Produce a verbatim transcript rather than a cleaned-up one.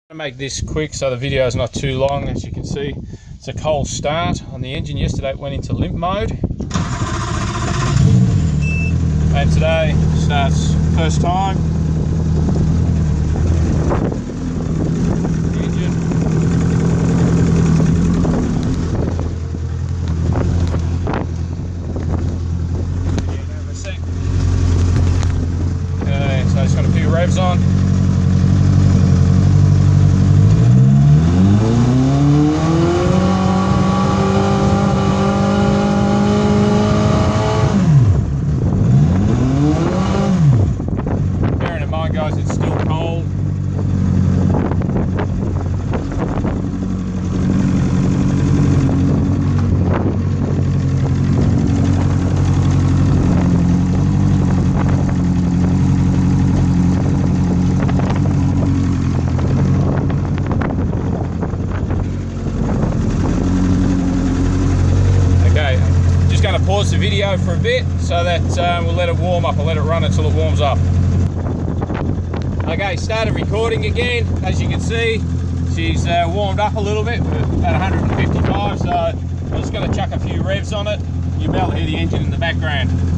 To make this quick so the video is not too long. As you can see, it's a cold start on the engine. Yesterday it went into limp mode, and today starts first time. The engine. Okay, so it's got a few revs on. Guys, it's still cold. Okay, just going to pause the video for a bit so that uh, we'll let it warm up. I'll let it run until it warms up. Okay, started recording again. As you can see, she's uh, warmed up a little bit, about one hundred fifty-five, so I'm just going to chuck a few revs on it. You'll be able to hear the engine in the background.